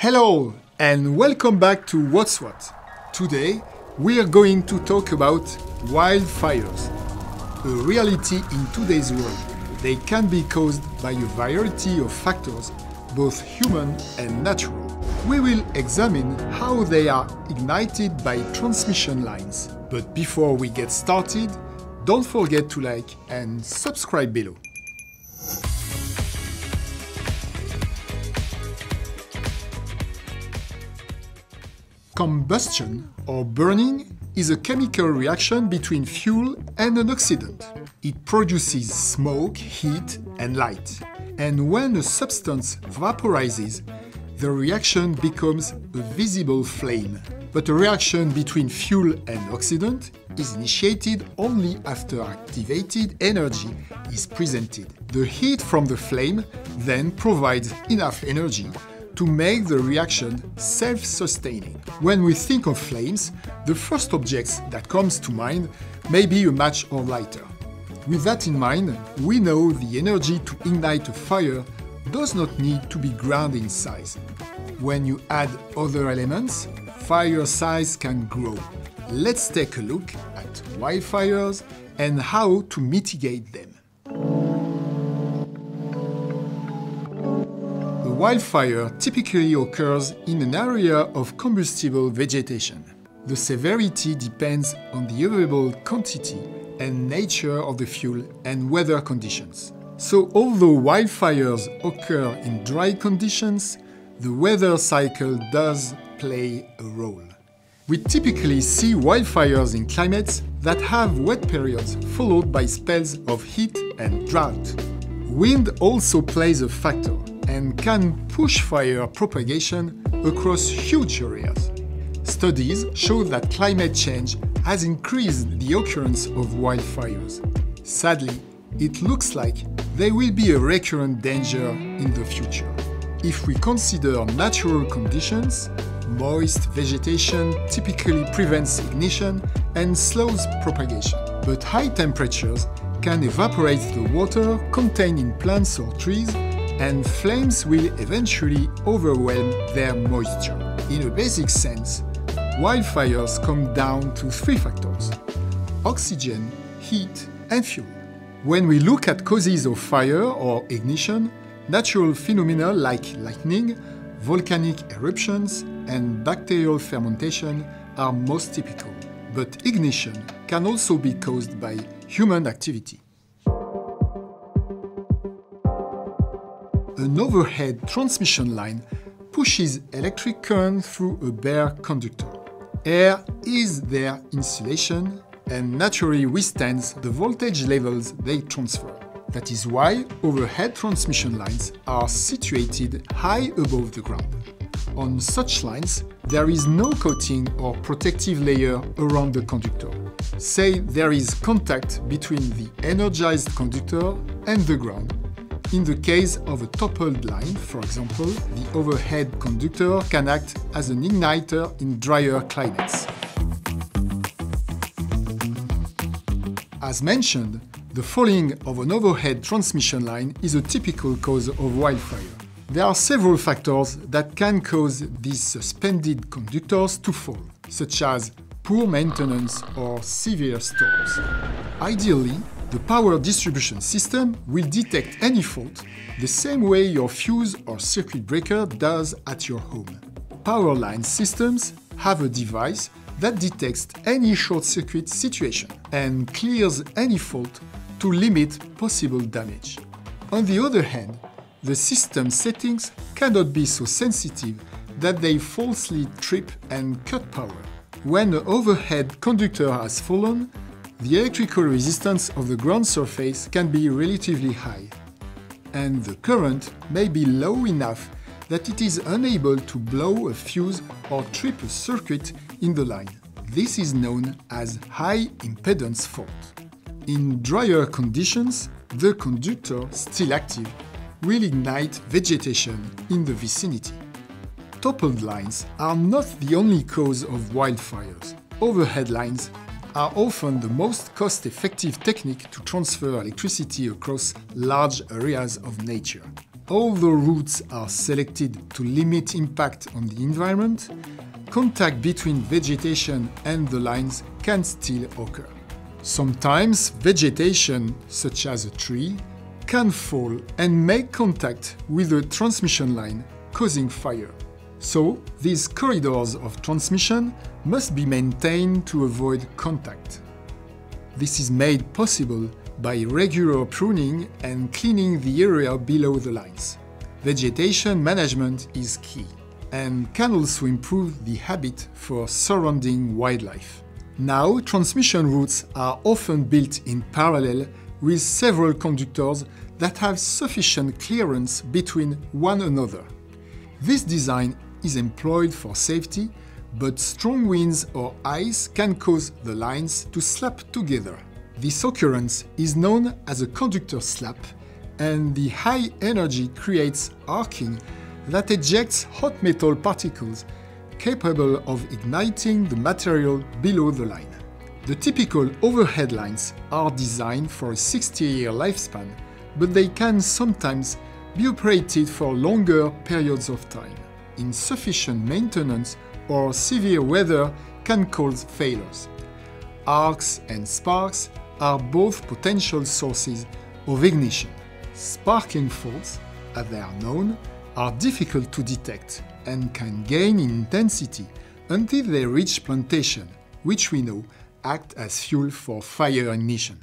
Hello and welcome back to What's What. Today we are going to talk about wildfires. A reality in today's world. They can be caused by a variety of factors, both human and natural. We will examine how they are ignited by transmission lines. But before we get started, don't forget to like and subscribe below. Combustion, or burning, is a chemical reaction between fuel and an oxidant. It produces smoke, heat, and light. And when a substance vaporizes, the reaction becomes a visible flame. But a reaction between fuel and oxidant is initiated only after activated energy is presented. The heat from the flame then provides enough energy to make the reaction self-sustaining. When we think of flames, the first objects that comes to mind may be a match or lighter. With that in mind, we know the energy to ignite a fire does not need to be grand in size. When you add other elements, fire size can grow. Let's take a look at wildfires and how to mitigate them. A wildfire typically occurs in an area of combustible vegetation. The severity depends on the available quantity and nature of the fuel and weather conditions. So although wildfires occur in dry conditions, the weather cycle does play a role. We typically see wildfires in climates that have wet periods followed by spells of heat and drought. Wind also plays a factor and can push fire propagation across huge areas. Studies show that climate change has increased the occurrence of wildfires. Sadly, it looks like they will be a recurrent danger in the future. If we consider natural conditions, moist vegetation typically prevents ignition and slows propagation. But high temperatures can evaporate the water contained in plants or trees, and flames will eventually overwhelm their moisture. In a basic sense, wildfires come down to three factors: oxygen, heat, and fuel. When we look at causes of fire or ignition, natural phenomena like lightning, volcanic eruptions, and bacterial fermentation are most typical. But ignition can also be caused by human activity. An overhead transmission line pushes electric current through a bare conductor. Air is their insulation and naturally withstands the voltage levels they transfer. That is why overhead transmission lines are situated high above the ground. On such lines, there is no coating or protective layer around the conductor. Say there is contact between the energized conductor and the ground. In the case of a toppled line, for example, the overhead conductor can act as an igniter in drier climates. As mentioned, the falling of an overhead transmission line is a typical cause of wildfire. There are several factors that can cause these suspended conductors to fall, such as poor maintenance or severe storms. Ideally, the power distribution system will detect any fault the same way your fuse or circuit breaker does at your home. Power line systems have a device that detects any short-circuit situation and clears any fault to limit possible damage. On the other hand, the system settings cannot be so sensitive that they falsely trip and cut power. When the overhead conductor has fallen, the electrical resistance of the ground surface can be relatively high, and the current may be low enough that it is unable to blow a fuse or trip a circuit in the line. This is known as high impedance fault. In drier conditions, the conductor, still active, will ignite vegetation in the vicinity. Toppled lines are not the only cause of wildfires. Overhead lines are often the most cost-effective technique to transfer electricity across large areas of nature. although routes are selected to limit impact on the environment, contact between vegetation and the lines can still occur. Sometimes vegetation, such as a tree, can fall and make contact with a transmission line, causing fire. So, these corridors of transmission must be maintained to avoid contact. This is made possible by regular pruning and cleaning the area below the lines. Vegetation management is key and can also improve the habitat for surrounding wildlife. Now, transmission routes are often built in parallel with several conductors that have sufficient clearance between one another. This design is employed for safety, but strong winds or ice can cause the lines to slap together. This occurrence is known as a conductor slap, and the high energy creates arcing that ejects hot metal particles capable of igniting the material below the line. The typical overhead lines are designed for a 60-year lifespan, but they can sometimes be operated for longer periods of time. Insufficient maintenance or severe weather can cause failures. Arcs and sparks are both potential sources of ignition. Sparking faults, as they are known, are difficult to detect and can gain in intensity until they reach plantation, which we know act as fuel for fire ignition.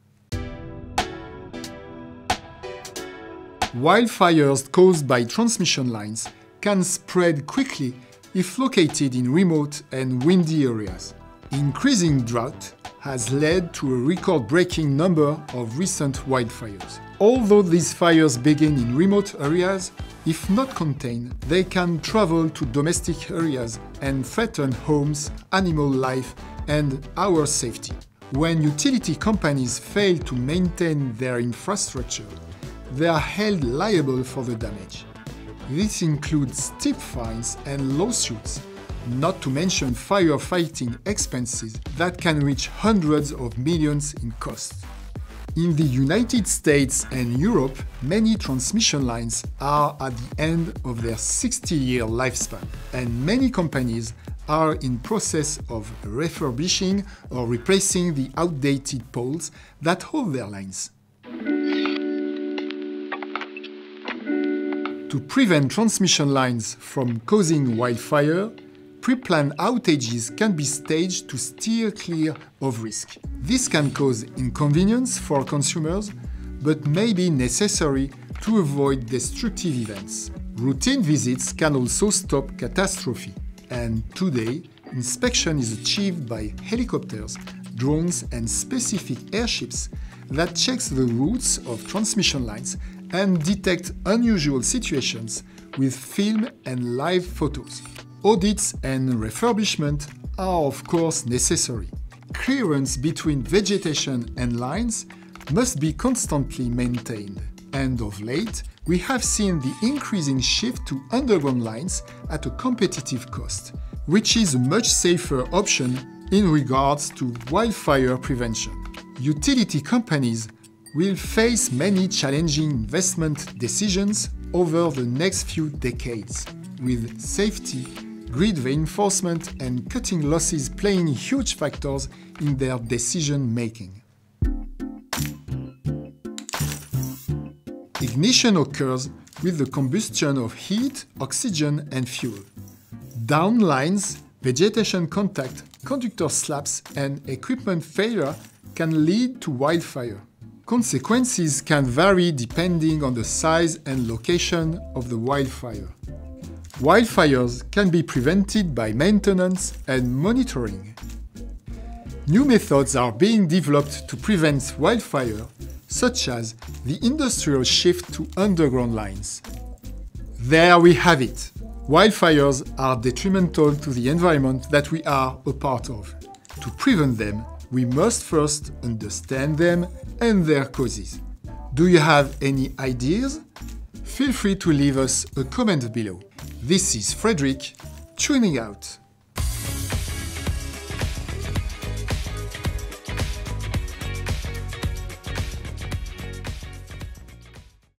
Wildfires caused by transmission lines can spread quickly if located in remote and windy areas. Increasing drought has led to a record-breaking number of recent wildfires. Although these fires begin in remote areas, if not contained, they can travel to domestic areas and threaten homes, animal life, and our safety. When utility companies fail to maintain their infrastructure, they are held liable for the damage. This includes steep fines and lawsuits, not to mention firefighting expenses that can reach hundreds of millions in cost. In the United States and Europe, many transmission lines are at the end of their 60-year lifespan, and many companies are in process of refurbishing or replacing the outdated poles that hold their lines. To prevent transmission lines from causing wildfire, pre-planned outages can be staged to steer clear of risk. This can cause inconvenience for consumers, but may be necessary to avoid destructive events. Routine visits can also stop catastrophe, and today, inspection is achieved by helicopters, drones, and specific airships that checks the routes of transmission lines and detect unusual situations with film and live photos. Audits and refurbishment are of course necessary. Clearance between vegetation and lines must be constantly maintained. And of late, we have seen the increasing shift to underground lines at a competitive cost, which is a much safer option in regards to wildfire prevention. Utility companies will face many challenging investment decisions over the next few decades, with safety, grid reinforcement, and cutting losses playing huge factors in their decision-making. Ignition occurs with the combustion of heat, oxygen, and fuel. Down lines, vegetation contact, conductor slaps, and equipment failure can lead to wildfire. Consequences can vary depending on the size and location of the wildfire. Wildfires can be prevented by maintenance and monitoring. New methods are being developed to prevent wildfire, such as the industrial shift to underground lines. There we have it. Wildfires are detrimental to the environment that we are a part of. To prevent them, we must first understand them and their causes. Do you have any ideas? Feel free to leave us a comment below. This is Frédéric, tuning out.